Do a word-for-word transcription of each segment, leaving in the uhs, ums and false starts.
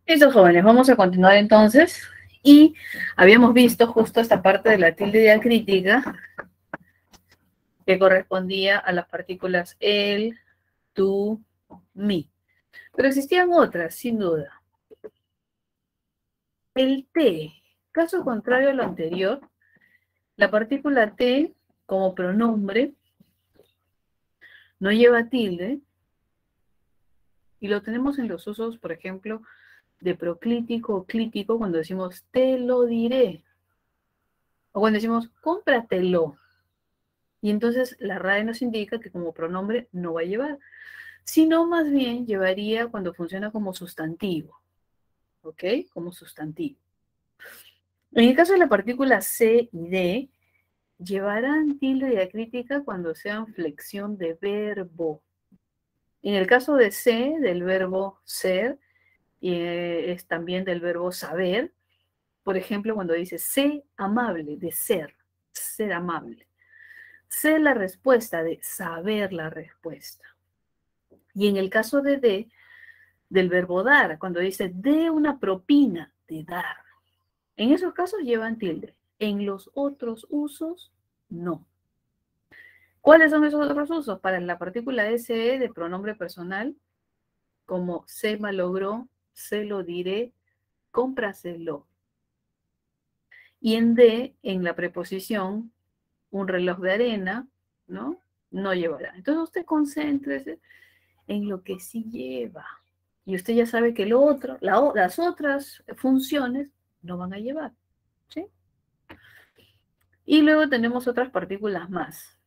Listo, jóvenes, vamos a continuar entonces. Y habíamos visto justo esta parte de la tilde diacrítica que correspondía a las partículas el, tú, mi. Pero existían otras, sin duda. El te, caso contrario a lo anterior, la partícula te como pronombre no lleva tilde y lo tenemos en los usos, por ejemplo, de proclítico o clítico cuando decimos te lo diré o cuando decimos cómpratelo. Y entonces la R A E nos indica que como pronombre no va a llevar, sino más bien llevaría cuando funciona como sustantivo, ¿ok? Como sustantivo. En el caso de la partícula C y D, llevarán tilde diacrítica cuando sean flexión de verbo. En el caso de C, del verbo ser, y es también del verbo saber, por ejemplo, cuando dice sé amable, de ser, ser amable. Sé la respuesta, de saber la respuesta. Y en el caso de D, del verbo dar, cuando dice de una propina, de dar. En esos casos llevan tilde. En los otros usos, no. ¿Cuáles son esos otros usos? Para la partícula S E de pronombre personal, como se malogró, se lo diré, cómpraselo. Y en D, en la preposición, un reloj de arena, ¿no? No llevará. Entonces usted concéntrese en lo que sí lleva. Y usted ya sabe que lo otro, la, las otras funciones no van a llevar, ¿sí? Y luego tenemos otras partículas más.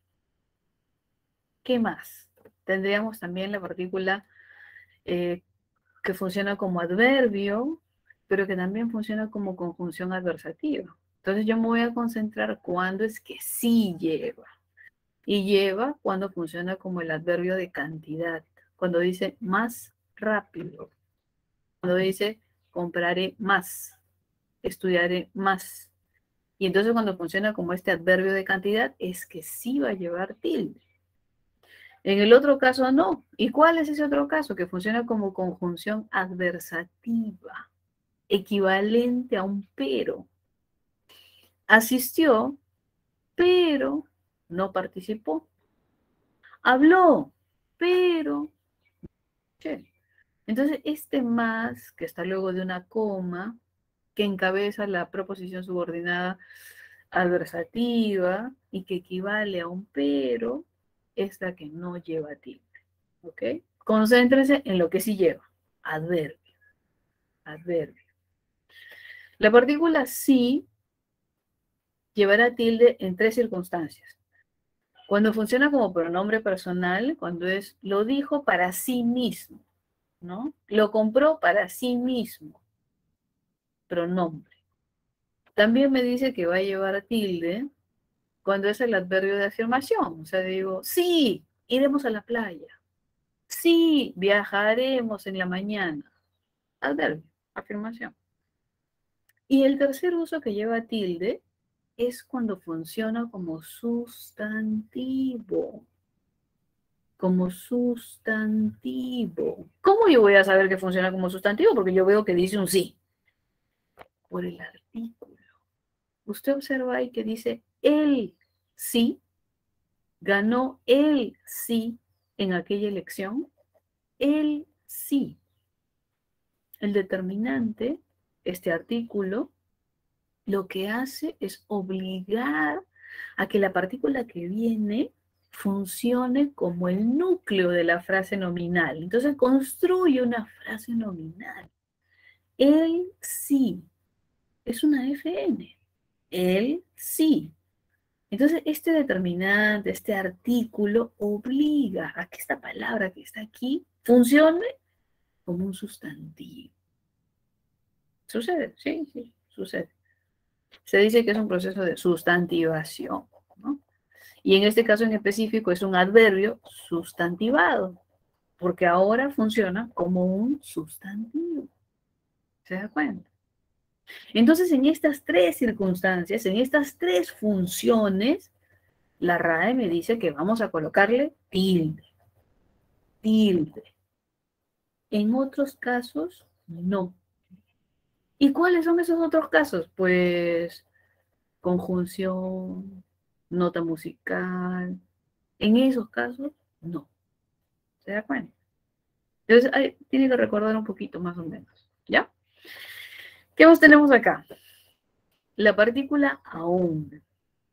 ¿Qué más? Tendríamos también la partícula eh, que funciona como adverbio, pero que también funciona como conjunción adversativa. Entonces yo me voy a concentrar cuando es que sí lleva. Y lleva cuando funciona como el adverbio de cantidad. Cuando dice más rápido. Cuando dice compraré más. Estudiaré más. Y entonces cuando funciona como este adverbio de cantidad es que sí va a llevar tilde. En el otro caso no. ¿Y cuál es ese otro caso? Que funciona como conjunción adversativa, equivalente a un pero. Asistió, pero no participó. Habló, pero... Che. Entonces, este más, que está luego de una coma, que encabeza la proposición subordinada adversativa y que equivale a un pero, es la que no lleva tilde. ¿Ok? Concéntrese en lo que sí lleva. Adverbio. Adverbio. La partícula sí llevará tilde en tres circunstancias. Cuando funciona como pronombre personal, cuando es lo dijo para sí mismo, ¿no? Lo compró para sí mismo. Pronombre. También me dice que va a llevar tilde cuando es el adverbio de afirmación. O sea, digo, sí, iremos a la playa. Sí, viajaremos en la mañana. Adverbio, afirmación. Y el tercer uso que lleva tilde es cuando funciona como sustantivo. Como sustantivo. ¿Cómo yo voy a saber que funciona como sustantivo? Porque yo veo que dice un sí. Por el artículo. Usted observa ahí que dice el sí, ganó el sí en aquella elección. El sí. El determinante, este artículo, lo que hace es obligar a que la partícula que viene funcione como el núcleo de la frase nominal. Entonces construye una frase nominal. El sí es una F N. El sí. Entonces este determinante, este artículo, obliga a que esta palabra que está aquí funcione como un sustantivo. Sucede, sí, sí, sucede. Se dice que es un proceso de sustantivación, ¿no? Y en este caso en específico es un adverbio sustantivado, porque ahora funciona como un sustantivo. ¿Se da cuenta? Entonces, en estas tres circunstancias, en estas tres funciones, la R A E me dice que vamos a colocarle tilde. Tilde. En otros casos, no. ¿Y cuáles son esos otros casos? Pues conjunción, nota musical. En esos casos, no. ¿Se da cuenta? Entonces, hay, tiene que recordar un poquito más o menos. ¿Ya? ¿Qué más tenemos acá? La partícula aún.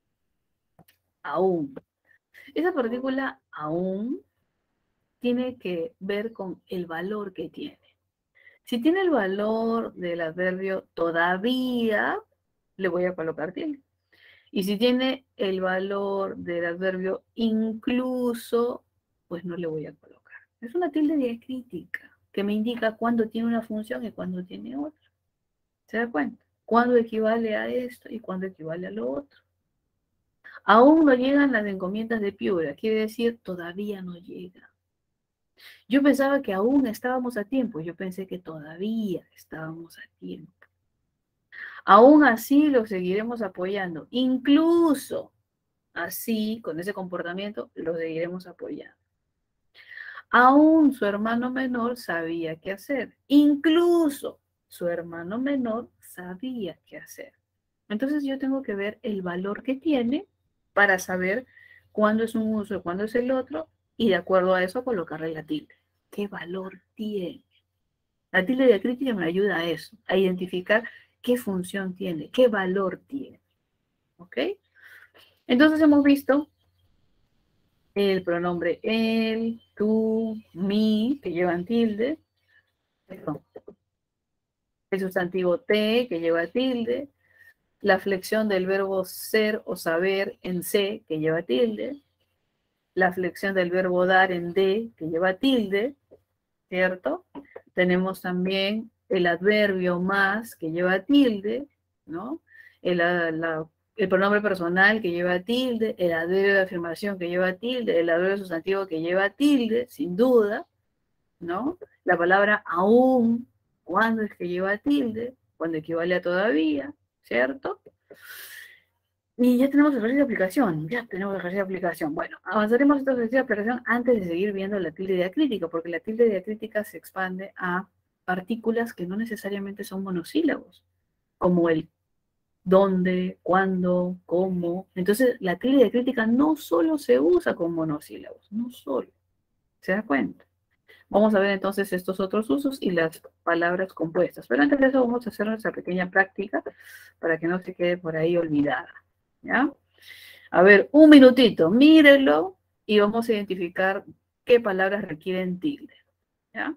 Aún. Esa partícula aún tiene que ver con el valor que tiene. Si tiene el valor del adverbio todavía, le voy a colocar tilde. Y si tiene el valor del adverbio incluso, pues no le voy a colocar. Es una tilde diacrítica que me indica cuándo tiene una función y cuándo tiene otra. ¿Se da cuenta? Cuándo equivale a esto y cuándo equivale a lo otro. Aún no llegan las encomiendas de Piura, quiere decir todavía no llega. Yo pensaba que aún estábamos a tiempo, yo pensé que todavía estábamos a tiempo. Aún así lo seguiremos apoyando, incluso así, con ese comportamiento, lo seguiremos apoyando. Aún su hermano menor sabía qué hacer, incluso su hermano menor sabía qué hacer. Entonces yo tengo que ver el valor que tiene para saber cuándo es un uso y cuándo es el otro, y de acuerdo a eso colocarle la tilde. ¿Qué valor tiene? La tilde diacrítica me ayuda a eso, a identificar qué función tiene, qué valor tiene. ¿Ok? Entonces hemos visto el pronombre él, tú, mi, que llevan tilde, el sustantivo te, que lleva tilde, la flexión del verbo ser o saber en se, que lleva tilde, la flexión del verbo dar en de, que lleva tilde, ¿cierto? Tenemos también el adverbio más, que lleva tilde, ¿no? El, la, la, el pronombre personal que lleva tilde, el adverbio de afirmación que lleva tilde, el adverbio sustantivo que lleva tilde, sin duda, ¿no? La palabra aún, ¿cuándo es que lleva tilde? Cuando equivale a todavía, ¿cierto? Y ya tenemos el ejercicio de aplicación, ya tenemos el ejercicio de aplicación. Bueno, avanzaremos este ejercicio de aplicación antes de seguir viendo la tilde diacrítica, porque la tilde diacrítica se expande a partículas que no necesariamente son monosílabos, como el dónde, cuándo, cómo. Entonces, la tilde diacrítica no solo se usa con monosílabos, no solo. ¿Se da cuenta? Vamos a ver entonces estos otros usos y las palabras compuestas. Pero antes de eso vamos a hacer nuestra pequeña práctica para que no se quede por ahí olvidada. ¿Ya? A ver, un minutito, mírenlo y vamos a identificar qué palabras requieren tilde. ¿Ya?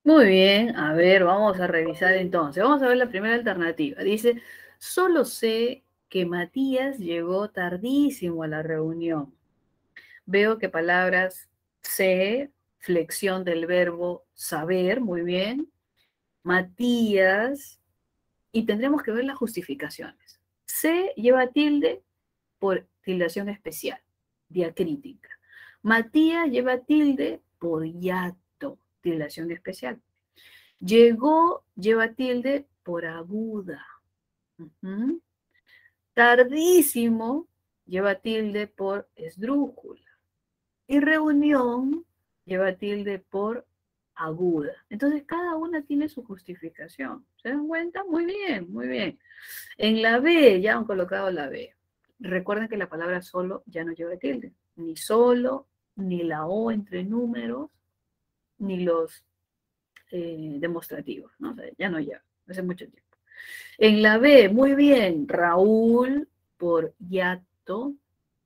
Muy bien, a ver, vamos a revisar entonces. Vamos a ver la primera alternativa. Dice, solo sé que Matías llegó tardísimo a la reunión. Veo que palabras sé, flexión del verbo saber, muy bien. Matías, y tendremos que ver las justificaciones. Se lleva tilde por tildación especial, diacrítica. Matías lleva tilde por hiato, tildación especial. Llegó lleva tilde por aguda. Uh-huh. Tardísimo lleva tilde por esdrújula. Y reunión lleva tilde por aguda. Entonces, cada una tiene su justificación. ¿Se dan cuenta? Muy bien, muy bien. En la B, ya han colocado la B. Recuerden que la palabra solo ya no lleva tilde. Ni solo, ni la O entre números, ni los eh, demostrativos, ¿no? O sea, ya no lleva, hace mucho tiempo. En la B, muy bien, Raúl por hiato.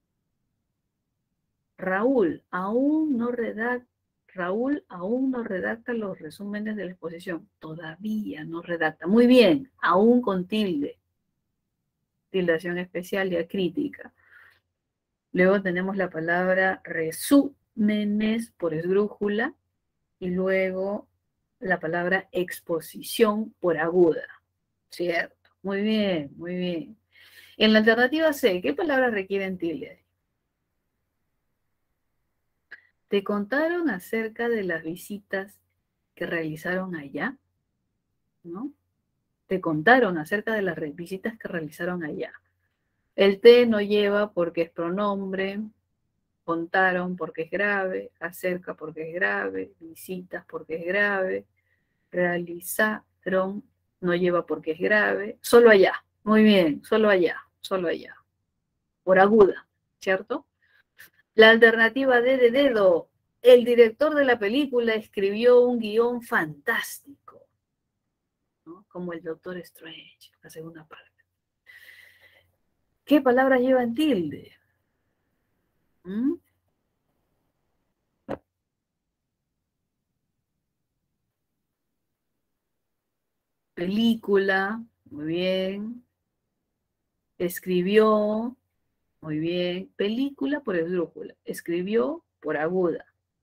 Raúl aún no redacta, Raúl aún no redacta los resúmenes de la exposición. Todavía no redacta. Muy bien, aún con tilde. Tildación especial diacrítica. Luego tenemos la palabra resúmenes por esdrújula y luego la palabra exposición por aguda. ¿Cierto? Muy bien, muy bien. En la alternativa C, ¿qué palabras requieren tilde? ¿Te contaron acerca de las visitas que realizaron allá? ¿No? Te contaron acerca de las visitas que realizaron allá. El te no lleva porque es pronombre, contaron porque es grave, acerca porque es grave, visitas porque es grave, realizaron no lleva porque es grave, solo allá. Muy bien, solo allá, solo allá. Por aguda, ¿cierto? La alternativa D de dedo. El director de la película escribió un guión fantástico, ¿no? Como el Doctor Strange, la segunda parte. ¿Qué palabras llevan tilde? ¿Mm? Película, muy bien. Escribió, muy bien. Película por esdrújula. Escribió por aguda.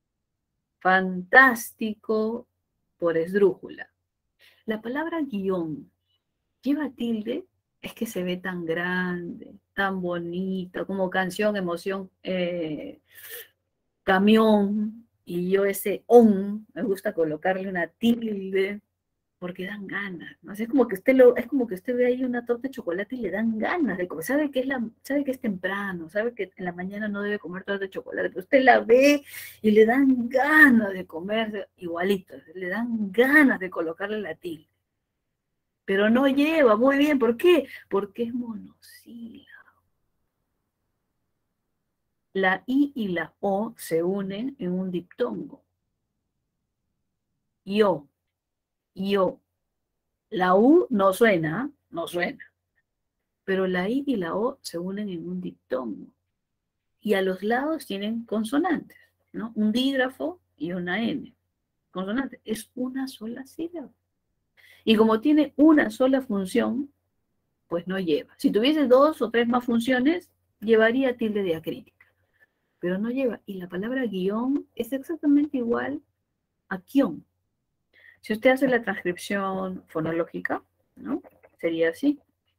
Fantástico por esdrújula. La palabra guión lleva tilde, es que se ve tan grande, tan bonito, como canción, emoción, eh, camión, y yo ese on, me gusta colocarle una tilde, porque dan ganas, ¿no? Es como que usted lo, es como que usted ve ahí una torta de chocolate y le dan ganas de comer, sabe que es la, sabe que es temprano, sabe que en la mañana no debe comer torta de chocolate, pero usted la ve y le dan ganas de comer igualito, le dan ganas de colocarle la tilde. Pero no lleva, muy bien, ¿por qué? Porque es monosílabo. La I y la O se unen en un diptongo. Yo, yo. La U no suena, no suena. Pero la I y la O se unen en un diptongo. Y a los lados tienen consonantes, ¿no? Un dígrafo y una N. Consonante. Es una sola sílaba. Y como tiene una sola función, pues no lleva. Si tuviese dos o tres más funciones, llevaría tilde diacrítica. Pero no lleva. Y la palabra guión es exactamente igual a guión. Si usted hace la transcripción fonológica, ¿no? Sería así,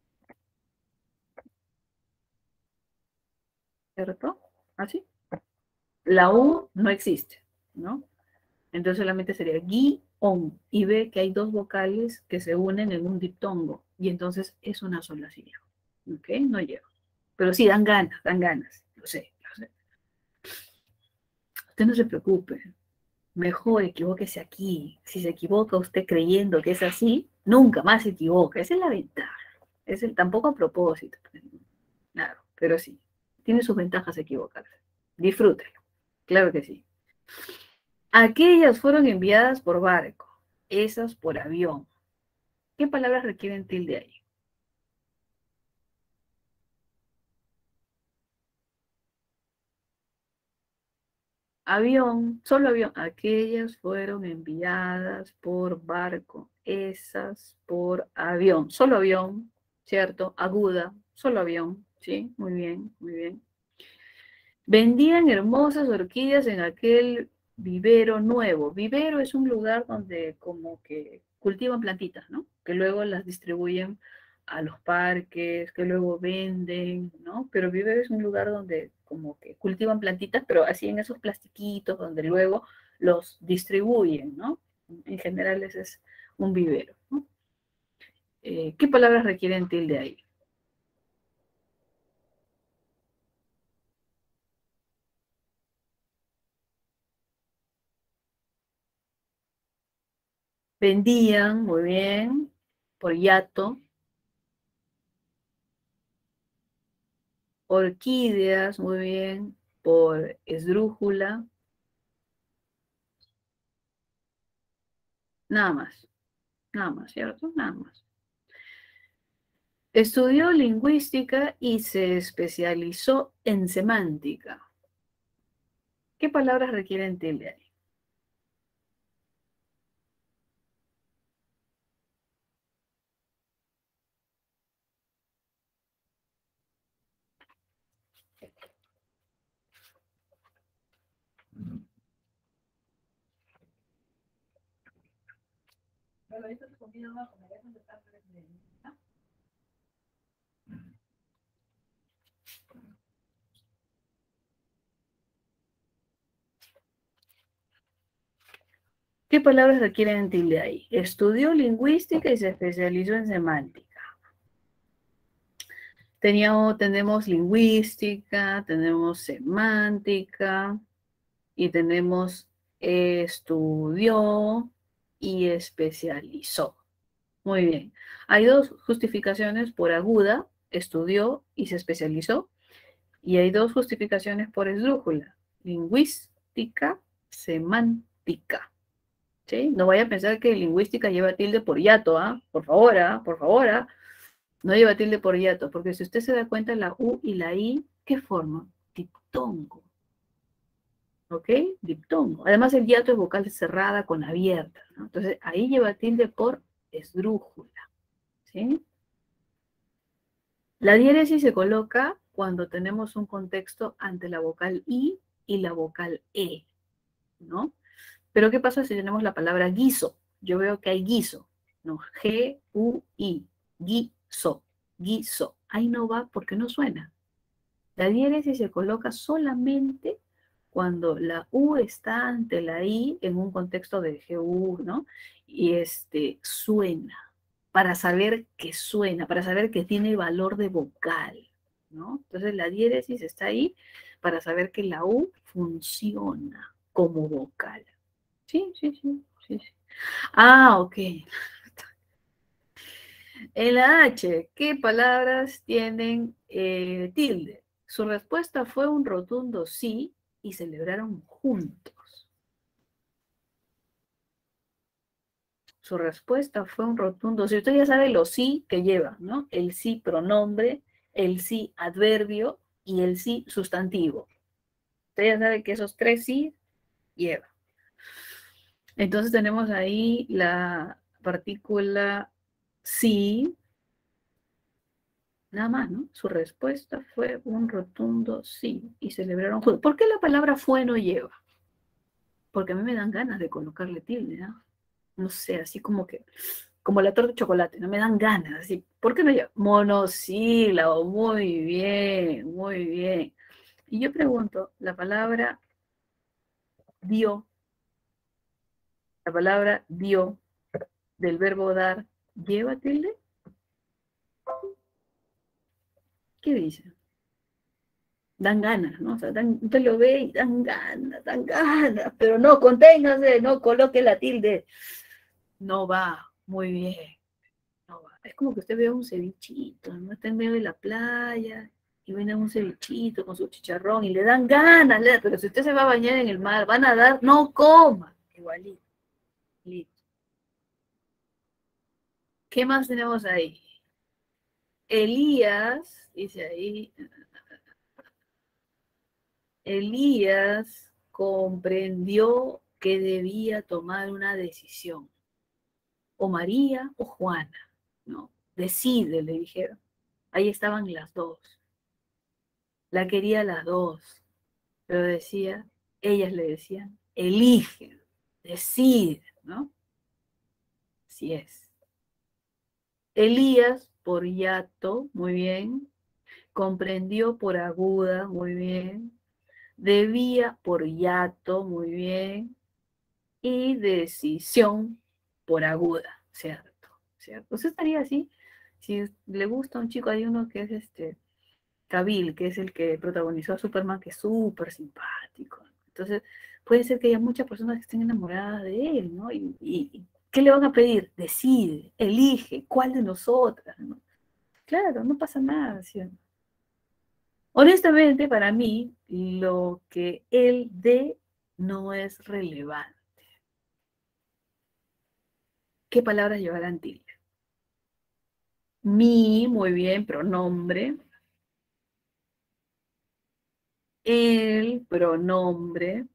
¿cierto? Así. La U no existe, ¿no? Entonces solamente sería guión. Y ve que hay dos vocales que se unen en un diptongo. Y entonces es una sola sílaba. ¿Ok? No lleva. Pero sí, dan ganas, dan ganas. Lo sé, lo sé. Usted no se preocupe. Mejor equivóquese aquí. Si se equivoca usted creyendo que es así, nunca más se equivoca. Esa es la ventaja. Es el, tampoco a propósito. Claro, pero sí. Tiene sus ventajas equivocarse. Disfrútelo. Claro que sí. Aquellas fueron enviadas por barco. Esas por avión. ¿Qué palabras requieren tilde ahí? Avión, solo avión. Aquellas fueron enviadas por barco. Esas por avión. Solo avión, ¿cierto? Aguda, solo avión. Sí, muy bien, muy bien. Vendían hermosas orquídeas en aquel vivero nuevo. Vivero es un lugar donde como que cultivan plantitas, ¿no? Que luego las distribuyen a los parques, que luego venden, ¿no? Pero vivero es un lugar donde como que cultivan plantitas, pero así en esos plastiquitos, donde luego los distribuyen, ¿no? En general ese es un vivero, ¿no? Eh, ¿Qué palabras requieren tilde ahí? Vendían, muy bien, por hiato. Orquídeas, muy bien, por esdrújula, nada más, nada más, ¿cierto? Nada más. Estudió lingüística y se especializó en semántica. ¿Qué palabras requieren tilde ahí? ¿Qué palabras requieren tilde ahí? Estudió lingüística y se especializó en semántica. Teníamos, tenemos lingüística, tenemos semántica y tenemos estudió y especializó. Muy bien. Hay dos justificaciones por aguda, estudió y se especializó, y hay dos justificaciones por esdrújula, lingüística, semántica. ¿Sí? No vaya a pensar que lingüística lleva tilde por hiato, ¿ah? Por favor, ¿ah? Por favor, ¿ah? No lleva tilde por hiato, porque si usted se da cuenta, la U y la I, ¿qué forman? Diptongo. ¿Ok? Diptongo. Además, el hiato es vocal cerrada con abierta, ¿no? Entonces, ahí lleva tilde por esdrújula. ¿Sí? La diéresis se coloca cuando tenemos un contexto ante la vocal I y la vocal E, ¿no? Pero ¿qué pasa si tenemos la palabra guiso? Yo veo que hay guiso, ¿no? G U I, guiso, guiso. Ahí no va porque no suena. La diéresis se coloca solamente cuando la U está ante la I en un contexto de G U, ¿no? Y este, suena, para saber que suena, para saber que tiene valor de vocal, ¿no? Entonces la diéresis está ahí para saber que la U funciona como vocal. Sí, sí, sí, sí, sí. Ah, ok. En la H, ¿qué palabras tienen eh, tilde? Su respuesta fue un rotundo sí y celebraron juntos. Su respuesta fue un rotundo sí. Usted ya sabe los sí que lleva, ¿no? El sí pronombre, el sí adverbio y el sí sustantivo. Usted ya sabe que esos tres sí lleva. Entonces tenemos ahí la partícula sí, nada más, ¿no? Su respuesta fue un rotundo sí y celebraron juntos. ¿Por qué la palabra fue no lleva? Porque a mí me dan ganas de colocarle tilde, ¿no? No sé, así como que, como la torta de chocolate, no me dan ganas, así. ¿Por qué no lleva? Monosílabo, muy bien, muy bien. Y yo pregunto, la palabra dio, la palabra dio del verbo dar, ¿lleva tilde? ¿Qué dice? Dan ganas, ¿no? O sea, dan, usted lo ve y dan ganas, dan ganas, pero no, conténgase, no coloque la tilde. No va, muy bien, no va. Es como que usted vea un cevichito, ¿no? Está en medio de la playa y viene un cevichito con su chicharrón y le dan ganas, ¿le? Pero si usted se va a bañar en el mar, van a dar, no coma. Igualito, listo. ¿Qué más tenemos ahí? Elías, dice ahí, Elías comprendió que debía tomar una decisión. O María o Juana, ¿no? Decide, le dijeron. Ahí estaban las dos. La quería las dos. Pero decía, ellas le decían, elige, decide, ¿no? Así es. Elías por hiato, muy bien. Comprendió por aguda, muy bien. Debía por hiato, muy bien. Y decisión por aguda, ¿cierto? ¿Cierto? Usted estaría así, si le gusta a un chico, hay uno que es este, Cavill, que es el que protagonizó a Superman, que es súper simpático. Entonces, puede ser que haya muchas personas que estén enamoradas de él, ¿no? Y, y ¿qué le van a pedir? Decide, elige, ¿cuál de nosotras? ¿No? Claro, no pasa nada, ¿sí? Honestamente, para mí, lo que él dé no es relevante. ¿Qué palabras llevarán tilde? Mi, muy bien, pronombre. El, pronombre.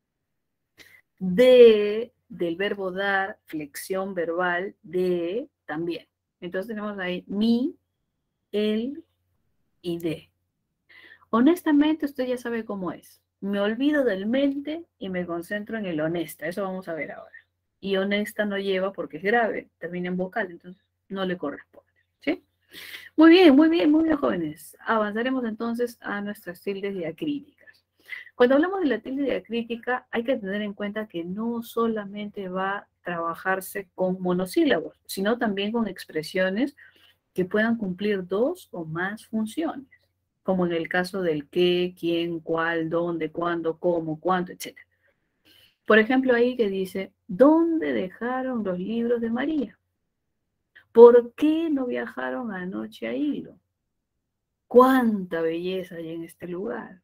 De, del verbo dar, flexión verbal, de, también. Entonces tenemos ahí mi, el y de. Honestamente, usted ya sabe cómo es. Me olvido del mente y me concentro en el honesta. Eso vamos a ver ahora. Y honesta no lleva porque es grave, termina en vocal, entonces no le corresponde. ¿Sí? Muy bien, muy bien, muy bien, jóvenes. Avanzaremos entonces a nuestras tildes diacríticas. Cuando hablamos de la tilde diacrítica, hay que tener en cuenta que no solamente va a trabajarse con monosílabos, sino también con expresiones que puedan cumplir dos o más funciones, como en el caso del qué, quién, cuál, dónde, cuándo, cómo, cuánto, etcétera. Por ejemplo, ahí que dice, ¿dónde dejaron los libros de María? ¿Por qué no viajaron anoche a Hilo? ¿Cuánta belleza hay en este lugar?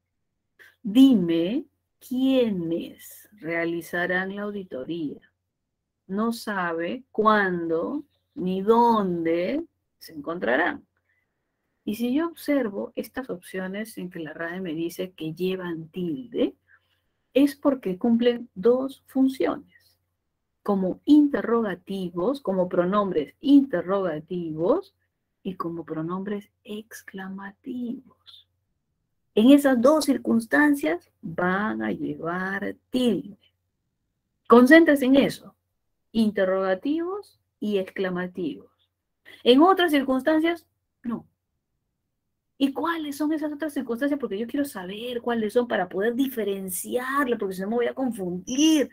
Dime quiénes realizarán la auditoría. No sabe cuándo ni dónde se encontrarán. Y si yo observo estas opciones en que la R A E me dice que llevan tilde, es porque cumplen dos funciones. Como interrogativos, como pronombres interrogativos y como pronombres exclamativos. En esas dos circunstancias van a llevar tilde. Concéntrese en eso, interrogativos y exclamativos. En otras circunstancias, no. ¿Y cuáles son esas otras circunstancias? Porque yo quiero saber cuáles son para poder diferenciarlo, porque si no me voy a confundir.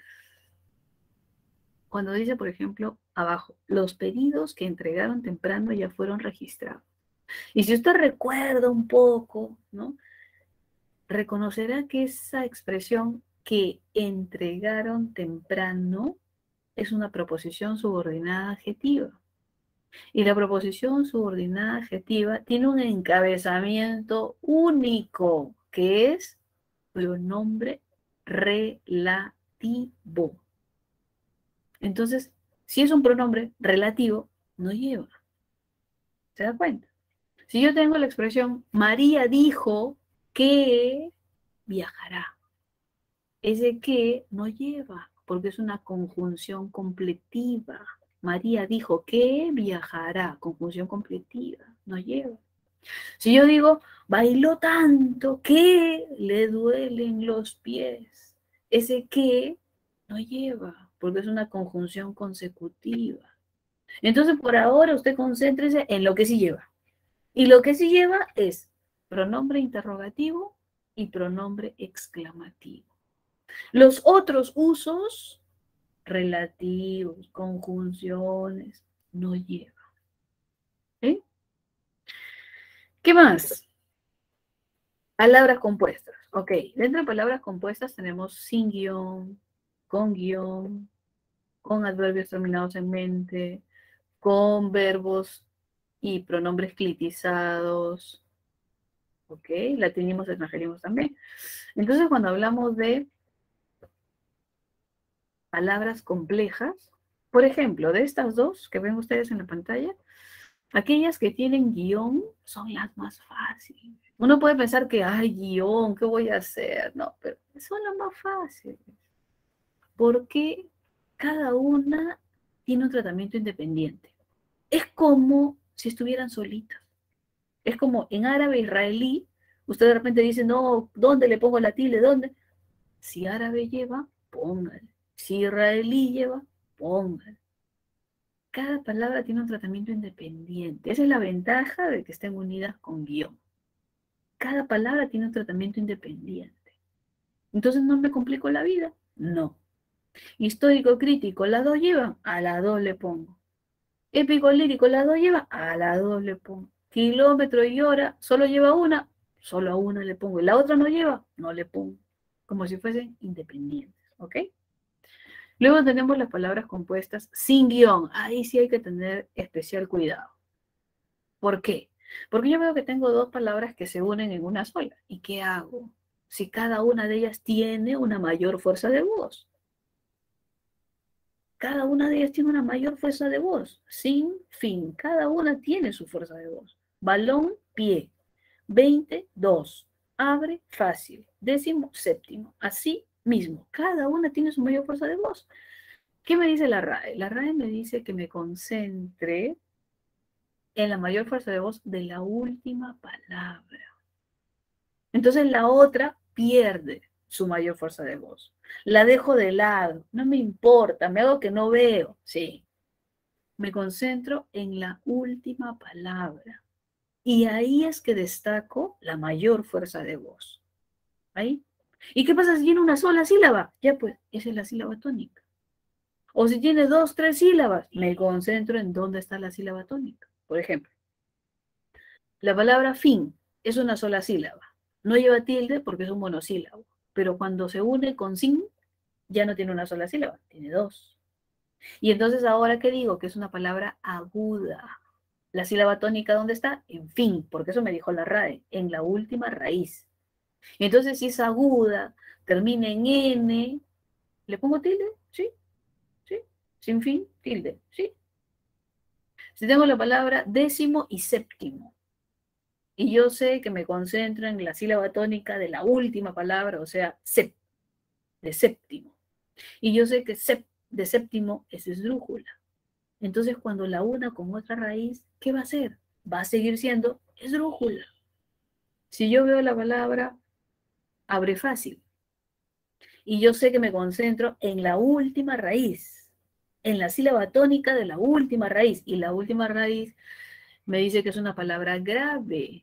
Cuando dice, por ejemplo, abajo, los pedidos que entregaron temprano ya fueron registrados. Y si usted recuerda un poco, ¿no? Reconocerá que esa expresión que entregaron temprano es una proposición subordinada adjetiva. Y la proposición subordinada adjetiva tiene un encabezamiento único, que es pronombre relativo. Entonces, si es un pronombre relativo, no lleva. ¿Se da cuenta? Si yo tengo la expresión, María dijo que viajará. Ese que no lleva, porque es una conjunción completiva. María dijo que viajará, conjunción completiva, no lleva. Si yo digo, bailó tanto que le duelen los pies, ese que no lleva, porque es una conjunción consecutiva. Entonces, por ahora, usted concéntrese en lo que sí lleva. Y lo que sí lleva es pronombre interrogativo y pronombre exclamativo. Los otros usos, relativos, conjunciones, no llevan. ¿Sí? ¿Qué más? Palabras compuestas. Ok, dentro de palabras compuestas tenemos sin guión, con guión, con adverbios terminados en mente, con verbos y pronombres clitizados. Ok, latinimos, extranjerimos también. Entonces, cuando hablamos de palabras complejas, por ejemplo, de estas dos que ven ustedes en la pantalla, Aquellas que tienen guión son las más fáciles. Uno puede pensar que, ay, guión, ¿qué voy a hacer? No, pero son las más fáciles. Porque cada una tiene un tratamiento independiente. Es como si estuvieran solitas. Es como en árabe israelí, usted de repente dice, no, ¿dónde le pongo la tilde? ¿Dónde? Si árabe lleva, póngale. Si israelí lleva, póngale. Cada palabra tiene un tratamiento independiente. Esa es la ventaja de que estén unidas con guión. Cada palabra tiene un tratamiento independiente. Entonces, ¿no me complico la vida? No. Histórico crítico, ¿las dos llevan? A las dos le pongo. Épico lírico, ¿las dos llevan? A las dos le pongo. Kilómetro y hora, ¿solo lleva una? Solo a una le pongo. ¿Y la otra no lleva? No le pongo. Como si fuesen independientes, ¿ok? Luego tenemos las palabras compuestas sin guión. Ahí sí hay que tener especial cuidado. ¿Por qué? Porque yo veo que tengo dos palabras que se unen en una sola. ¿Y qué hago? Si cada una de ellas tiene una mayor fuerza de voz. Cada una de ellas tiene una mayor fuerza de voz. Sin fin. Cada una tiene su fuerza de voz. Balón, pie. veinte, dos. Abre, fácil. Décimo, séptimo. Así mismo. Cada una tiene su mayor fuerza de voz. ¿Qué me dice la RAE? La RAE me dice que me concentre en la mayor fuerza de voz de la última palabra. Entonces la otra pierde su mayor fuerza de voz. La dejo de lado, no me importa, me hago que no veo, sí. Me concentro en la última palabra. Y ahí es que destaco la mayor fuerza de voz. ¿Ahí? ¿Y qué pasa si tiene una sola sílaba? Ya pues, esa es la sílaba tónica. O si tiene dos, tres sílabas, me concentro en dónde está la sílaba tónica. Por ejemplo, la palabra fin es una sola sílaba. No lleva tilde porque es un monosílabo. Pero cuando se une con sin, ya no tiene una sola sílaba, tiene dos. Y entonces ahora que digo que es una palabra aguda, la sílaba tónica ¿dónde está? En fin, porque eso me dijo la RAE, en la última raíz. Entonces si es aguda, termina en N, ¿le pongo tilde? Sí, sí. Sin fin, tilde, sí. Si tengo la palabra décimo y séptimo, y yo sé que me concentro en la sílaba tónica de la última palabra, o sea, sep, de séptimo. Y yo sé que sep, de séptimo es esdrújula. Entonces, cuando la una con otra raíz, ¿qué va a hacer? Va a seguir siendo esdrújula. Si yo veo la palabra abre fácil, y yo sé que me concentro en la última raíz, en la sílaba tónica de la última raíz, y la última raíz me dice que es una palabra grave,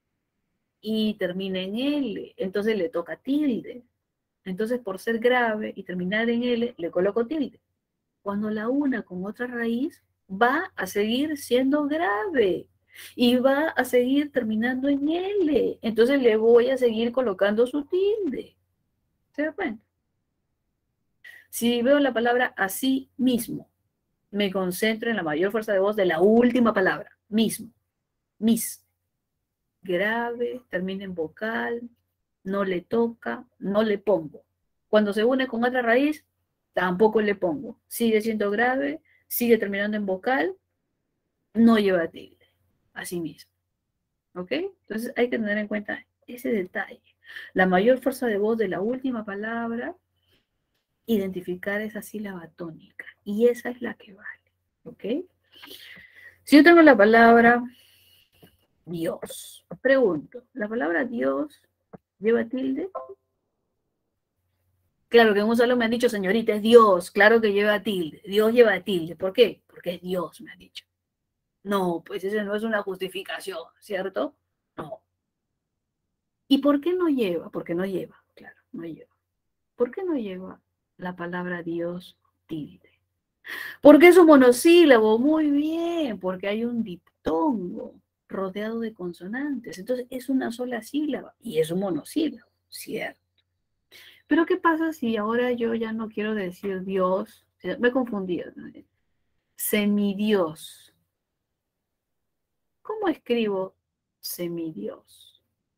y termina en L, entonces le toca tilde. Entonces, por ser grave y terminar en L, le coloco tilde. Cuando la una con otra raíz, va a seguir siendo grave y va a seguir terminando en L. Entonces le voy a seguir colocando su tilde. ¿Se da cuenta? Si veo la palabra así mismo, me concentro en la mayor fuerza de voz de la última palabra, mismo, mis. Grave, termina en vocal, no le toca, no le pongo. Cuando se une con otra raíz, tampoco le pongo. Sigue siendo grave, sigue terminando en vocal, no lleva tilde. Así mismo. ¿Ok? Entonces hay que tener en cuenta ese detalle. La mayor fuerza de voz de la última palabra, identificar esa sílaba tónica. Y esa es la que vale. ¿Ok? Si yo tengo la palabra Dios, pregunto, ¿la palabra Dios lleva tilde? Claro que en un salón me han dicho, señorita, es Dios, claro que lleva tilde, Dios lleva tilde. ¿Por qué? Porque es Dios, me han dicho. No, pues esa no es una justificación, ¿cierto? No. ¿Y por qué no lleva? Porque no lleva, claro, no lleva. ¿Por qué no lleva la palabra Dios tilde? Porque es un monosílabo, muy bien, porque hay un diptongo rodeado de consonantes. Entonces es una sola sílaba y es un monosílabo, ¿cierto? Pero ¿qué pasa si ahora yo ya no quiero decir Dios? Me he confundido. ¿No? Semidios. ¿Cómo escribo semidios?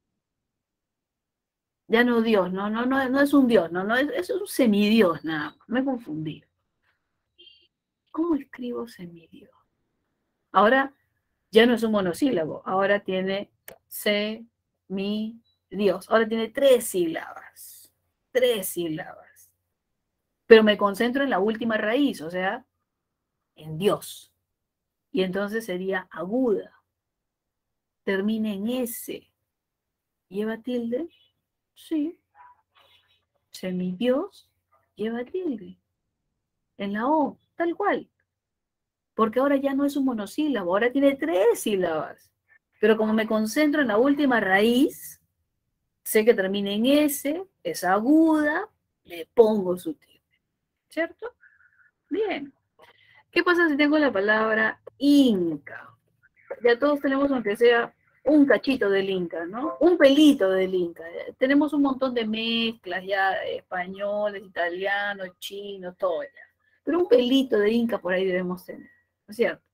Ya no Dios, no, no, no, no es un Dios, no, no, es, es un semidios nada más. Me he confundido. ¿Cómo escribo semidios? Ahora Ya no es un monosílabo, ahora tiene se, mi, Dios. Ahora tiene tres sílabas, tres sílabas. Pero me concentro en la última raíz, o sea, en Dios. Y entonces sería aguda. Termina en S. ¿Lleva tilde? Sí. Semidios lleva tilde. En la O, tal cual. Porque ahora ya no es un monosílabo, ahora tiene tres sílabas. Pero como me concentro en la última raíz, sé que termina en S, es aguda, le pongo su tilde. ¿Cierto? Bien. ¿Qué pasa si tengo la palabra Inca? Ya todos tenemos, aunque sea un cachito del Inca, ¿no? Un pelito del Inca. Tenemos un montón de mezclas ya, de españoles, italianos, chinos, todo ya. Pero un pelito de Inca por ahí debemos tener, ¿no es cierto?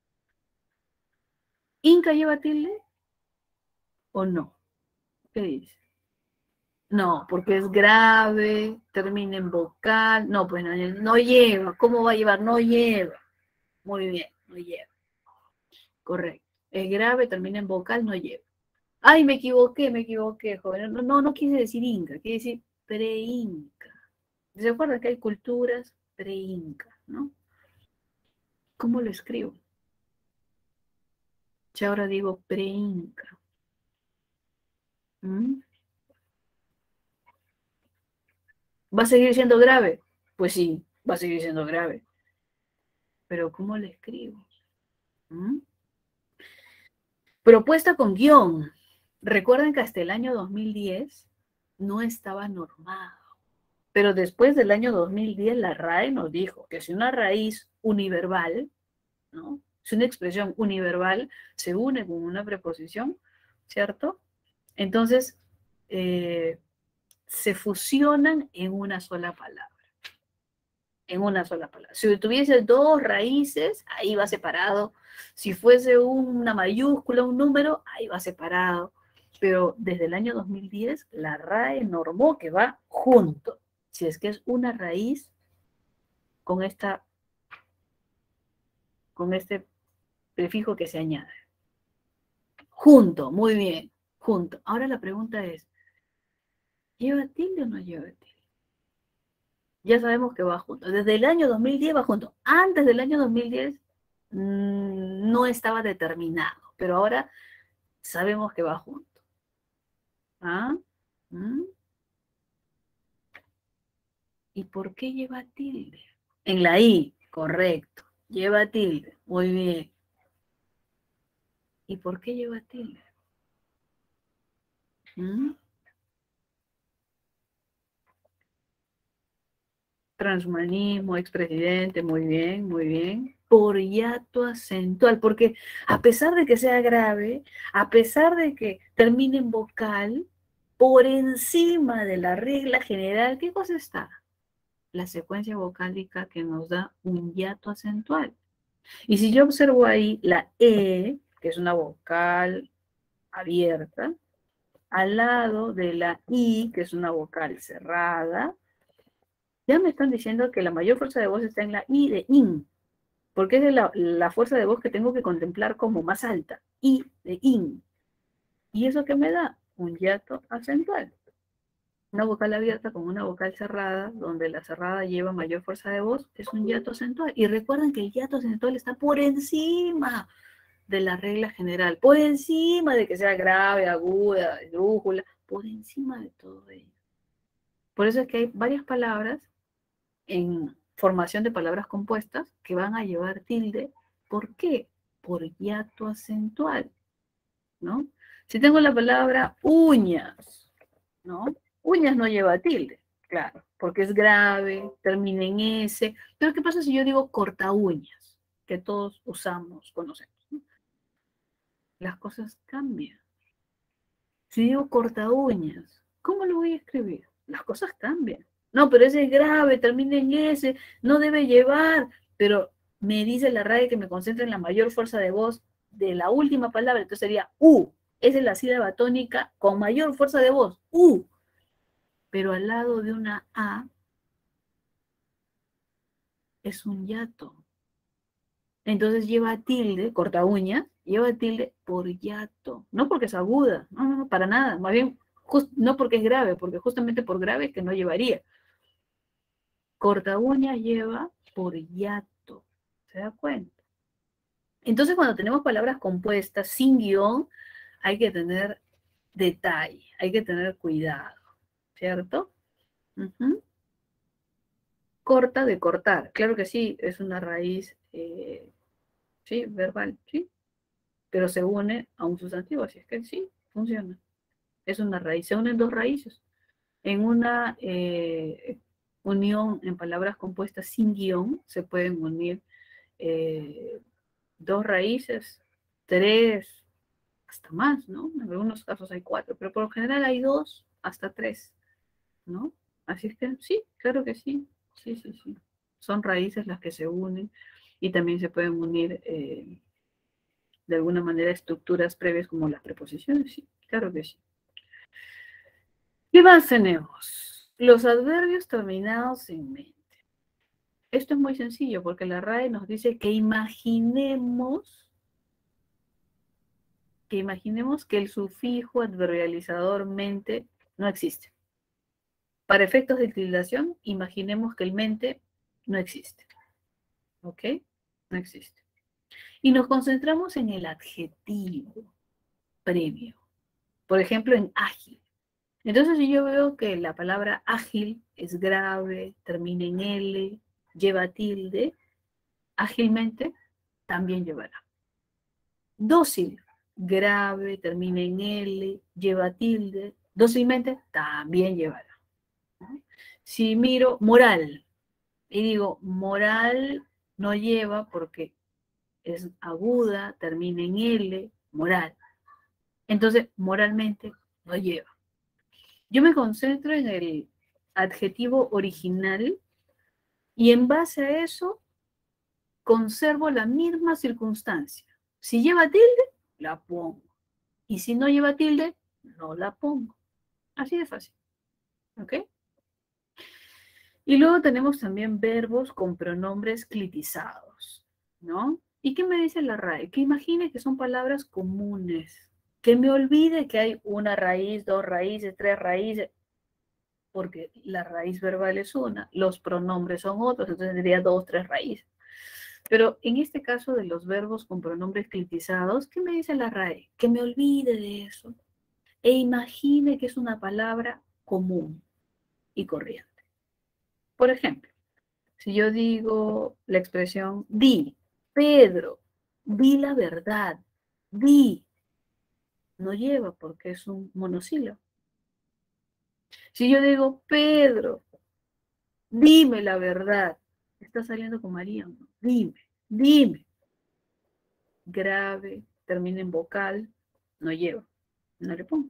¿Inca lleva tilde o no? ¿Qué dice? No, porque es grave, termina en vocal. No, pues no, no lleva. ¿Cómo va a llevar? No lleva. Muy bien, no lleva. Correcto. Es grave, termina en vocal, no lleva. Ay, me equivoqué, me equivoqué, joven. No, no, no quise decir inca, quiere decir pre-inca. ¿Se acuerdan que hay culturas pre-inca, no? ¿Cómo lo escribo? Si ahora digo pre-inca. ¿Mm? ¿Va a seguir siendo grave? Pues sí, va a seguir siendo grave. Pero ¿cómo lo escribo? ¿Mm? Propuesta con guión. Recuerden que hasta el año dos mil diez no estaba normado. Pero después del año dos mil diez la RAE nos dijo que si una raíz univerbal, ¿no? Si una expresión univerbal se une con una preposición, ¿cierto? Entonces, eh, se fusionan en una sola palabra. En una sola palabra. Si tuviese dos raíces, ahí va separado. Si fuese una mayúscula, un número, ahí va separado. Pero desde el año dos mil diez, la RAE normó que va junto. Si es que es una raíz con, esta, con este prefijo que se añade. Junto, muy bien, junto. Ahora la pregunta es, ¿lleva tilde o no lleva tilde? Ya sabemos que va junto. Desde el año dos mil diez va junto. Antes del año dos mil diez mmm, no estaba determinado, pero ahora sabemos que va junto. ¿Ah? ¿Mm? ¿Y por qué lleva tilde? En la I, correcto. Lleva tilde, muy bien. ¿Y por qué lleva tilde? ¿Mm? Transhumanismo, expresidente, muy bien, muy bien. Por hiato acentual, porque a pesar de que sea grave, a pesar de que termine en vocal, por encima de la regla general, ¿qué cosa está? La secuencia vocálica que nos da un hiato acentual. Y si yo observo ahí la E, que es una vocal abierta, al lado de la I, que es una vocal cerrada, ya me están diciendo que la mayor fuerza de voz está en la I de in, porque es la, la fuerza de voz que tengo que contemplar como más alta, I de in. ¿Y eso qué me da? Un hiato acentual. Una vocal abierta con una vocal cerrada, donde la cerrada lleva mayor fuerza de voz, es un hiato acentual. Y recuerden que el hiato acentual está por encima de la regla general, por encima de que sea grave, aguda, esdrújula, por encima de todo ello. Por eso es que hay varias palabras en formación de palabras compuestas que van a llevar tilde. ¿Por qué? Por hiato acentual, ¿no? Si tengo la palabra uñas, ¿no? Uñas no lleva tilde, claro, porque es grave, termina en S. Pero ¿qué pasa si yo digo corta uñas? Que todos usamos, conocemos, ¿no? Las cosas cambian. Si digo corta uñas, ¿cómo lo voy a escribir? Las cosas cambian. No, pero ese es grave, termina en S, no debe llevar, pero me dice la RAE que me concentre en la mayor fuerza de voz de la última palabra, entonces sería U. Esa es la sílaba tónica con mayor fuerza de voz, U. Pero al lado de una A es un hiato. Entonces lleva tilde, corta uña, lleva tilde por hiato. No porque es aguda, no, no, no, para nada. Más bien, just, no porque es grave, porque justamente por grave es que no llevaría. Corta uña lleva por hiato. ¿Se da cuenta? Entonces, cuando tenemos palabras compuestas sin guión, hay que tener detalle, hay que tener cuidado, ¿cierto? Uh-huh. Corta de cortar, claro que sí, es una raíz, eh, sí, verbal, sí, pero se une a un sustantivo, así es que sí, funciona. Es una raíz, se unen dos raíces. En una eh, unión en palabras compuestas sin guión, se pueden unir eh, dos raíces, tres, hasta más, ¿no? En algunos casos hay cuatro, pero por lo general hay dos hasta tres, ¿no? Así es que sí, claro que sí, sí, sí, sí. Son raíces las que se unen y también se pueden unir eh, de alguna manera estructuras previas como las preposiciones, sí, claro que sí. ¿Qué más tenemos? Los adverbios terminados en mente. Esto es muy sencillo porque la R A E nos dice que imaginemos que imaginemos que el sufijo adverbializador mente no existe. Para efectos de tildación, imaginemos que el mente no existe. ¿Ok? No existe. Y nos concentramos en el adjetivo previo. Por ejemplo, en ágil. Entonces, si yo veo que la palabra ágil es grave, termina en L, lleva tilde, ágilmente también llevará. Dócil, grave, termina en L, lleva tilde, dócilmente también llevará. ¿No? Si miro moral y digo moral no lleva porque es aguda, termina en L, moral. Entonces, moralmente no lleva. Yo me concentro en el adjetivo original y en base a eso conservo la misma circunstancia. Si lleva tilde, la pongo. Y si no lleva tilde, no la pongo. Así de fácil. ¿Ok? Y luego tenemos también verbos con pronombres clitizados, ¿no? ¿Y qué me dice la R A E? Que imagine que son palabras comunes. Que me olvide que hay una raíz, dos raíces, tres raíces, porque la raíz verbal es una, los pronombres son otros, entonces tendría dos, tres raíces. Pero en este caso de los verbos con pronombres clitizados, ¿qué me dice la R A E? Que me olvide de eso e imagine que es una palabra común y corriente. Por ejemplo, si yo digo la expresión di, Pedro, di la verdad, di, no lleva porque es un monosílabo. Si yo digo Pedro, dime la verdad, está saliendo con María, ¿no? Dime, dime. Grave, termina en vocal, no lleva, no le pongo.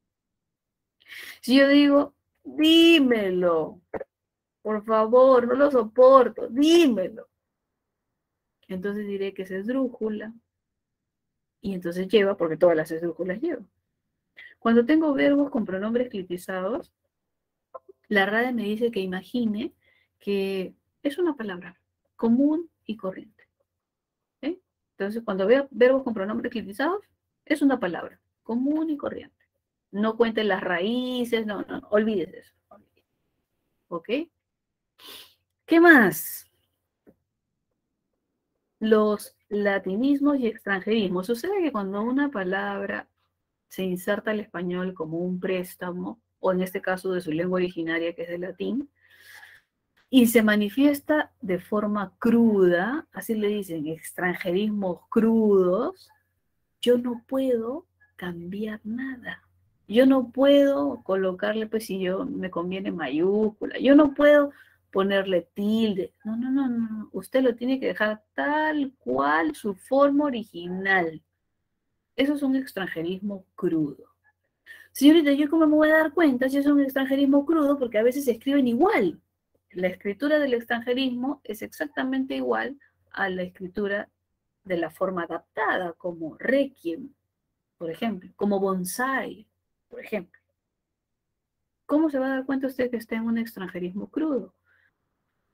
Si yo digo, dímelo, por favor, no lo soporto, dímelo. Entonces diré que es esdrújula, y entonces lleva, porque todas las esdrújulas llevan. Cuando tengo verbos con pronombres clitizados, la R A D me dice que imagine que es una palabra común y corriente. ¿Sí? Entonces, cuando veo verbos con pronombres clitizados, es una palabra común y corriente. No cuenten las raíces, no, no, no, olvídese eso. ¿Ok? ¿Qué más? Los latinismos y extranjerismos. Sucede que cuando una palabra se inserta al español como un préstamo, o en este caso de su lengua originaria, que es el latín, y se manifiesta de forma cruda, así le dicen, extranjerismos crudos, yo no puedo cambiar nada. Yo no puedo colocarle, pues si yo me conviene mayúscula, yo no puedo ponerle tilde. No, no, no, no. Usted lo tiene que dejar tal cual su forma original. Eso es un extranjerismo crudo. Señorita, ¿yo cómo me voy a dar cuenta si es un extranjerismo crudo? Porque a veces se escriben igual. La escritura del extranjerismo es exactamente igual a la escritura de la forma adaptada, como requiem, por ejemplo, como bonsai, por ejemplo. ¿Cómo se va a dar cuenta usted que está en un extranjerismo crudo?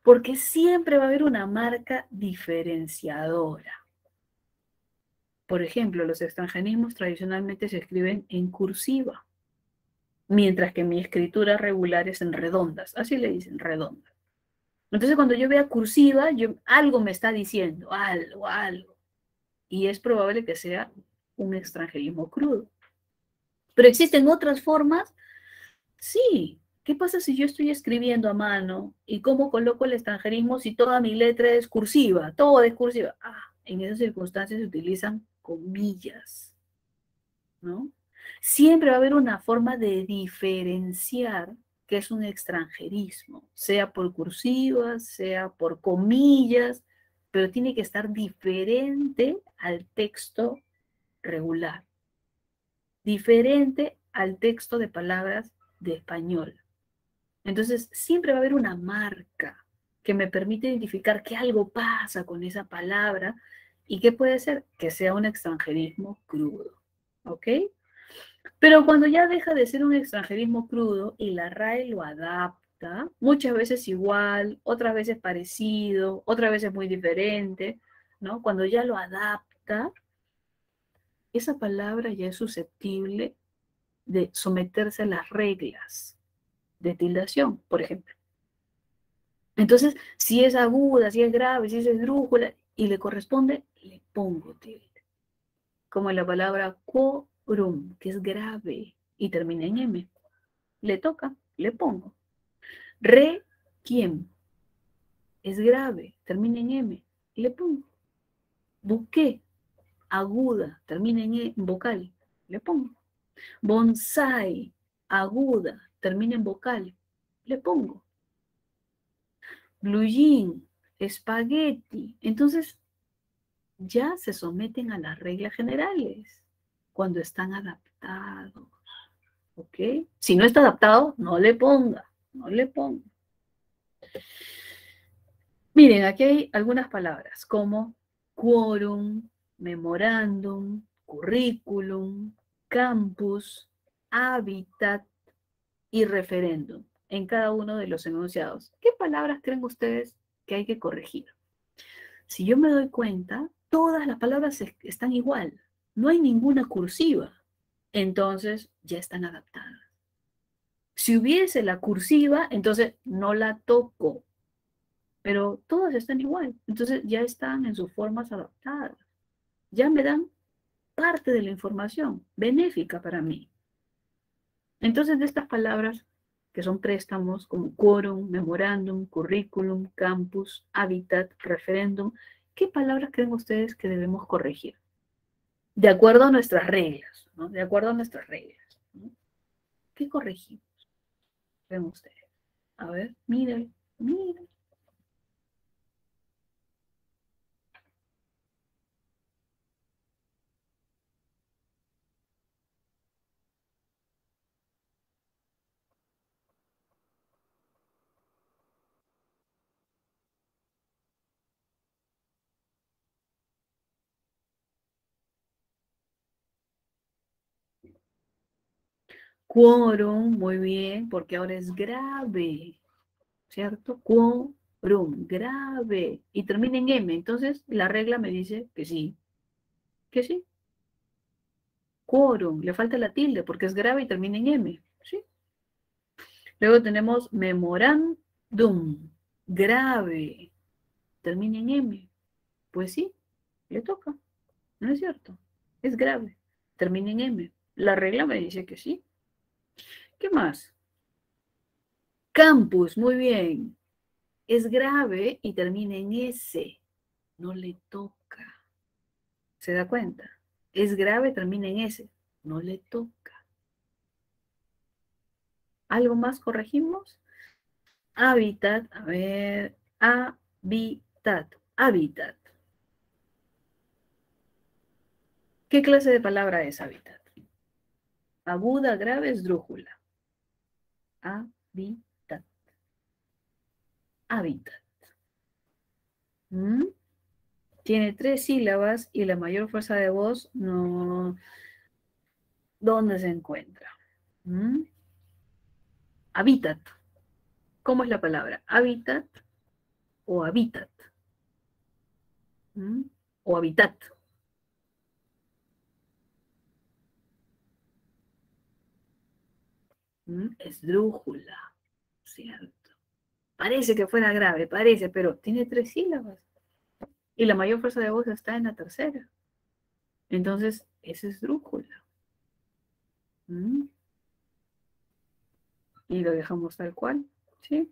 Porque siempre va a haber una marca diferenciadora. Por ejemplo, los extranjerismos tradicionalmente se escriben en cursiva, mientras que mi escritura regular es en redondas. Así le dicen, redondas. Entonces, cuando yo vea cursiva, yo, algo me está diciendo, algo, algo. Y es probable que sea un extranjerismo crudo. Pero existen otras formas. Sí. ¿Qué pasa si yo estoy escribiendo a mano y cómo coloco el extranjerismo si toda mi letra es cursiva? Todo es cursiva. Ah, en esas circunstancias se utilizan comillas, ¿no? Siempre va a haber una forma de diferenciar qué es un extranjerismo, sea por cursivas, sea por comillas, pero tiene que estar diferente al texto regular, diferente al texto de palabras de español. Entonces, siempre va a haber una marca que me permite identificar que algo pasa con esa palabra y que puede ser que sea un extranjerismo crudo. ¿Ok? Pero cuando ya deja de ser un extranjerismo crudo y la R A E lo adapta, muchas veces igual, otras veces parecido, otras veces muy diferente, ¿no? Cuando ya lo adapta, esa palabra ya es susceptible de someterse a las reglas de tildación, por ejemplo. Entonces, si es aguda, si es grave, si es esdrújula y le corresponde, le pongo tilde. Como la palabra quorum, que es grave y termina en M. Le toca, le pongo. Requiem, es grave, termina en M. Le pongo. Buqué, aguda, termina en E, vocal. Le pongo. Bonsai, aguda, termina en vocal. Le pongo. Blue jean, espagueti. Entonces, ya se someten a las reglas generales cuando están adaptados. ¿Ok? Si no está adaptado, no le ponga, no le ponga. Miren, aquí hay algunas palabras como quórum, memorándum, currículum, campus, hábitat y referéndum en cada uno de los enunciados. ¿Qué palabras creen ustedes que hay que corregir? Si yo me doy cuenta, todas las palabras están igual, no hay ninguna cursiva, entonces ya están adaptadas. Si hubiese la cursiva, entonces no la toco, pero todas están igual, entonces ya están en sus formas adaptadas, ya me dan parte de la información benéfica para mí. Entonces, de estas palabras que son préstamos como quórum, memorándum, currículum, campus, hábitat, referéndum, ¿qué palabras creen ustedes que debemos corregir? De acuerdo a nuestras reglas, ¿no? De acuerdo a nuestras reglas, ¿no? ¿Qué corregimos? Ven ustedes. A ver, miren, miren. Quórum, muy bien, porque ahora es grave, ¿cierto? Quórum, grave. Y termina en M, entonces la regla me dice que sí, que sí. Quórum, le falta la tilde porque es grave y termina en M, ¿sí? Luego tenemos memorándum, grave, termina en M. Pues sí, le toca, ¿no es cierto? Es grave, termina en M. La regla me dice que sí. ¿Qué más? Campus, muy bien. Es grave y termina en S. No le toca. ¿Se da cuenta? Es grave, termina en S. No le toca. ¿Algo más corregimos? Hábitat, a ver, hábitat, hábitat. ¿Qué clase de palabra es hábitat? Aguda, grave, esdrújula. Hábitat. Hábitat. ¿Mm? Tiene tres sílabas y la mayor fuerza de voz no... ¿Dónde se encuentra? ¿Mm? Hábitat. ¿Cómo es la palabra? Hábitat. o hábitat. ¿Mm? O habitat. ¿Mm? Esdrújula, ¿cierto? Parece que fuera grave, parece, pero tiene tres sílabas. Y la mayor fuerza de voz está en la tercera. Entonces, es esdrújula. ¿Mm? Y lo dejamos tal cual, ¿sí?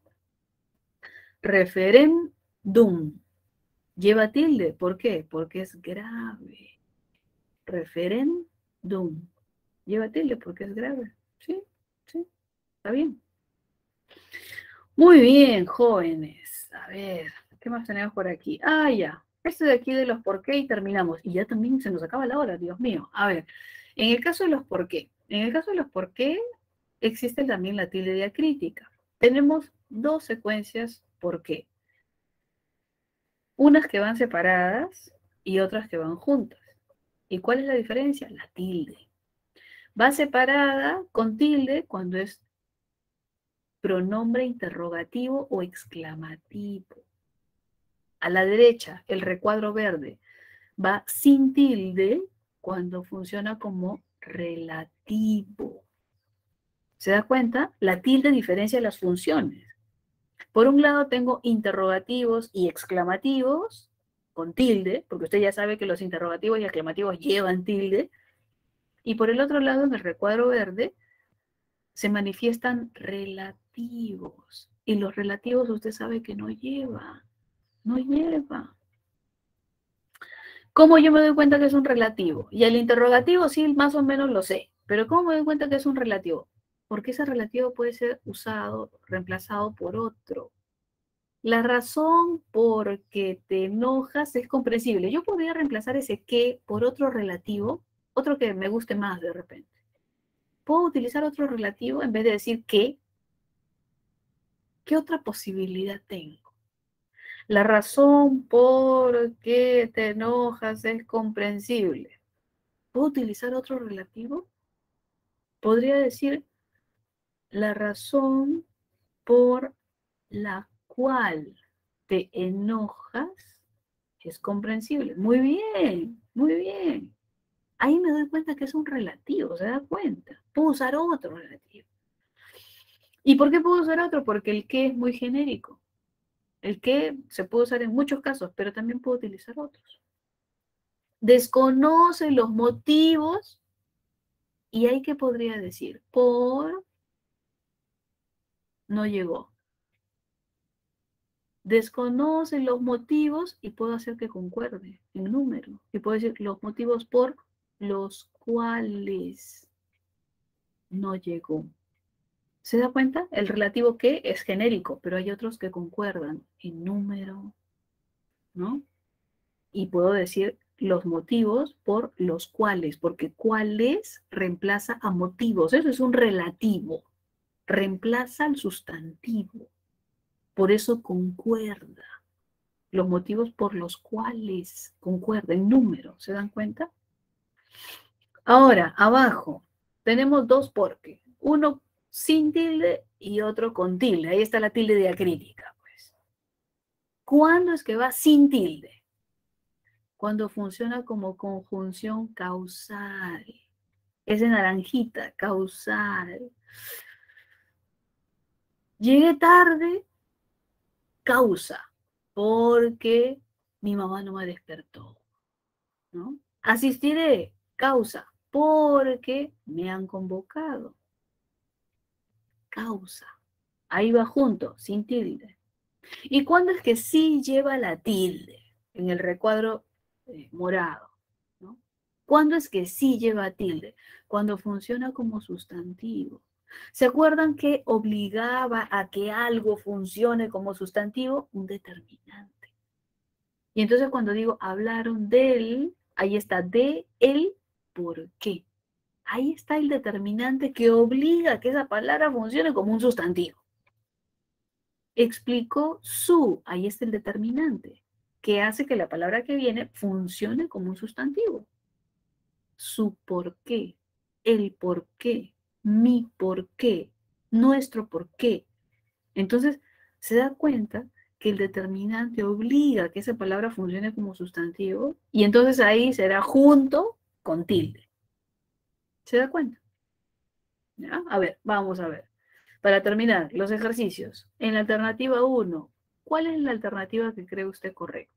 Referendum. Lleva tilde, ¿por qué? Porque es grave. Referendum. Lleva tilde porque es grave. ¿Sí? ¿Sí? ¿Está bien? Muy bien, jóvenes. A ver, ¿qué más tenemos por aquí? Ah, ya. Esto de aquí de los por qué y terminamos. Y ya también se nos acaba la hora, Dios mío. A ver, en el caso de los por qué. En el caso de los por qué, existe también la tilde diacrítica. Tenemos dos secuencias por qué. Unas que van separadas y otras que van juntas. ¿Y cuál es la diferencia? La tilde. Va separada con tilde cuando es pronombre interrogativo o exclamativo. A la derecha, el recuadro verde va sin tilde cuando funciona como relativo. ¿Se da cuenta? La tilde diferencia las funciones. Por un lado tengo interrogativos y exclamativos con tilde, porque usted ya sabe que los interrogativos y exclamativos llevan tilde. Y por el otro lado, en el recuadro verde, se manifiestan relativos. Y los relativos usted sabe que no lleva, no lleva. ¿Cómo yo me doy cuenta que es un relativo? Y el interrogativo sí, más o menos lo sé, pero ¿cómo me doy cuenta que es un relativo? Porque ese relativo puede ser usado, reemplazado por otro. La razón por que te enojas es comprensible. Yo podría reemplazar ese que por otro relativo, otro que me guste más de repente. Puedo utilizar otro relativo en vez de decir que. ¿Qué otra posibilidad tengo? La razón por qué te enojas es comprensible. ¿Puedo utilizar otro relativo? Podría decir la razón por la cual te enojas es comprensible. Muy bien, muy bien. Ahí me doy cuenta que es un relativo, ¿se da cuenta? Puedo usar otro relativo. ¿Y por qué puedo usar otro? Porque el que es muy genérico. El que se puede usar en muchos casos, pero también puedo utilizar otros. Desconoce los motivos y ahí que podría decir, por no llegó. Desconoce los motivos y puedo hacer que concuerde en número. Y puedo decir los motivos por los cuales no llegó. ¿Se da cuenta? El relativo que es genérico, pero hay otros que concuerdan en número, ¿no? Y puedo decir los motivos por los cuales, porque cuáles reemplaza a motivos. Eso es un relativo. Reemplaza al sustantivo. Por eso concuerda. Los motivos por los cuales concuerda en número. ¿Se dan cuenta? Ahora, abajo, tenemos dos porque. Uno sin tilde y otro con tilde. Ahí está la tilde diacrítica, pues. ¿Cuándo es que va sin tilde? Cuando funciona como conjunción causal. Es de naranjita, causal. Llegué tarde, causa, porque mi mamá no me despertó, ¿no? Asistiré, causa, porque me han convocado. Causa. Ahí va junto, sin tilde. ¿Y cuándo es que sí lleva la tilde? En el recuadro eh, morado, ¿no? ¿Cuándo es que sí lleva tilde? Cuando funciona como sustantivo. ¿Se acuerdan que obligaba a que algo funcione como sustantivo? Un determinante. Y entonces cuando digo hablaron de él, ahí está de él, ¿por qué? Ahí está el determinante que obliga a que esa palabra funcione como un sustantivo. Explicó su, ahí está el determinante, que hace que la palabra que viene funcione como un sustantivo. Su por qué, el por qué, mi por qué, nuestro por qué. Entonces, se da cuenta que el determinante obliga a que esa palabra funcione como sustantivo, y entonces ahí será junto con tilde. ¿Se da cuenta? ¿Ya? A ver, vamos a ver. Para terminar, los ejercicios. En la alternativa uno, ¿cuál es la alternativa que cree usted correcta?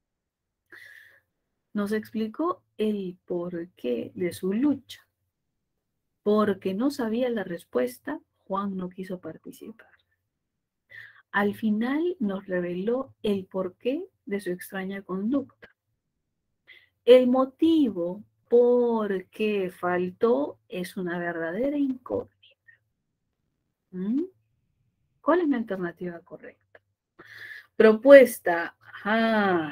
Nos explicó el porqué de su lucha. Porque no sabía la respuesta, Juan no quiso participar. Al final nos reveló el porqué de su extraña conducta. El motivo por qué faltó es una verdadera incógnita. ¿Mm? ¿Cuál es la alternativa correcta? Propuesta ah,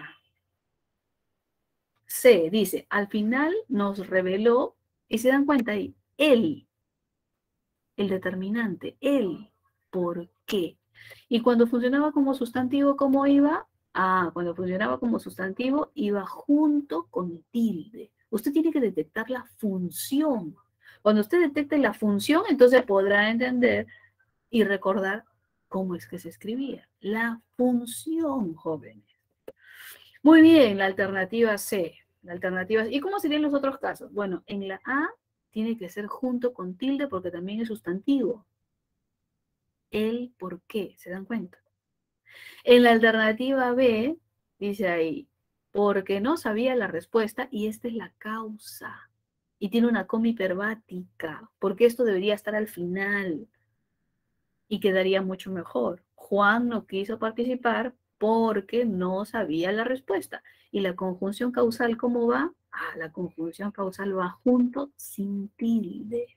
C dice, al final nos reveló, y se dan cuenta ahí, él, el determinante, el por qué. Y cuando funcionaba como sustantivo, ¿cómo iba? Ah, cuando funcionaba como sustantivo, iba junto con tilde. Usted tiene que detectar la función. Cuando usted detecte la función, entonces podrá entender y recordar cómo es que se escribía. La función, jóvenes. Muy bien, la alternativa C. La alternativa, ¿y cómo serían los otros casos? Bueno, en la A tiene que ser junto con tilde porque también es sustantivo. El por qué, ¿se dan cuenta? En la alternativa B, dice ahí, porque no sabía la respuesta y esta es la causa. Y tiene una coma hiperbática, porque esto debería estar al final y quedaría mucho mejor. Juan no quiso participar porque no sabía la respuesta. ¿Y la conjunción causal cómo va? Ah, la conjunción causal va junto sin tilde,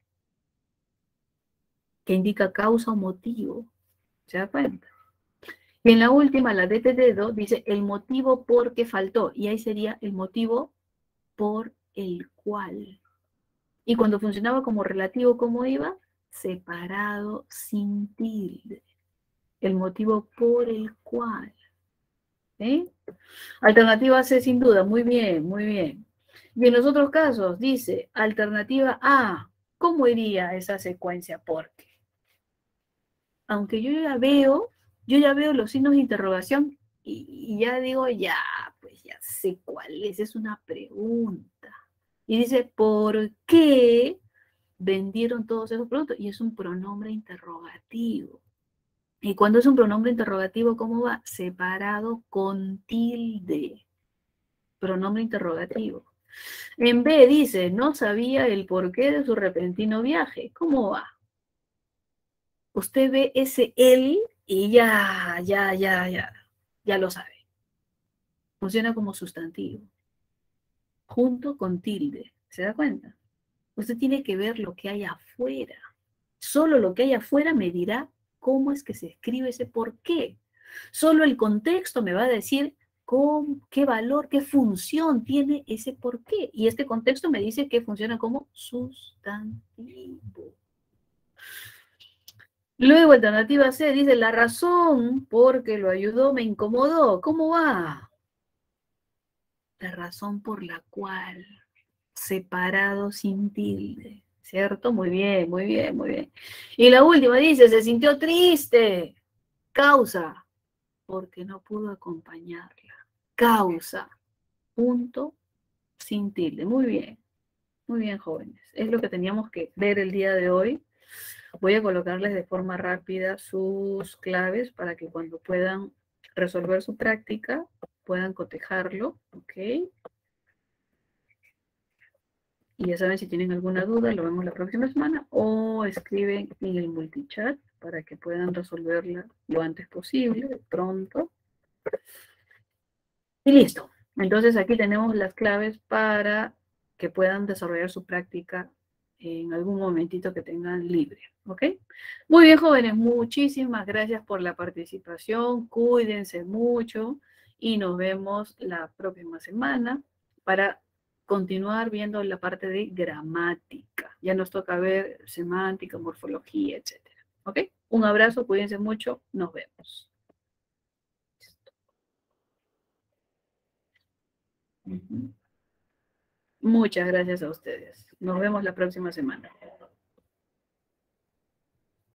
que indica causa o motivo. ¿Se da cuenta? Y en la última, la D de dedo, dice el motivo por qué faltó. Y ahí sería el motivo por el cual. Y cuando funcionaba como relativo, ¿cómo iba? Separado sin tilde. El motivo por el cual. ¿Sí? Alternativa C, sin duda. Muy bien, muy bien. Y en los otros casos, dice alternativa A. ¿Cómo iría esa secuencia? Porque, aunque yo ya veo, yo ya veo los signos de interrogación y, y ya digo, ya, pues ya sé cuál es, es una pregunta. Y dice, ¿por qué vendieron todos esos productos? Y es un pronombre interrogativo. Y cuando es un pronombre interrogativo, ¿cómo va? Separado con tilde. Pronombre interrogativo. En B dice, no sabía el porqué de su repentino viaje. ¿Cómo va? Usted ve ese él y ya, ya, ya, ya, ya lo sabe. Funciona como sustantivo, junto con tilde. ¿Se da cuenta? Usted tiene que ver lo que hay afuera. Solo lo que hay afuera me dirá cómo es que se escribe ese por qué. Solo el contexto me va a decir cómo, qué valor, qué función tiene ese por qué. Y este contexto me dice que funciona como sustantivo. Luego, alternativa C dice, la razón porque lo ayudó me incomodó. ¿Cómo va? La razón por la cual, separado sin tilde. ¿Cierto? Muy bien, muy bien, muy bien. Y la última dice, se sintió triste. Causa, porque no pudo acompañarla. Causa, punto, sin tilde. Muy bien, muy bien, jóvenes. Es lo que teníamos que ver el día de hoy. Voy a colocarles de forma rápida sus claves para que cuando puedan resolver su práctica puedan cotejarlo, ¿ok? Y ya saben, si tienen alguna duda, lo vemos la próxima semana o escriben en el multichat para que puedan resolverla lo antes posible, pronto. Y listo. Entonces aquí tenemos las claves para que puedan desarrollar su práctica en algún momentito que tengan libre, ¿ok? Muy bien, jóvenes, muchísimas gracias por la participación, cuídense mucho y nos vemos la próxima semana para continuar viendo la parte de gramática. Ya nos toca ver semántica, morfología, etcétera, ¿ok? Un abrazo, cuídense mucho, nos vemos. Uh-huh. Muchas gracias a ustedes. Nos vemos la próxima semana.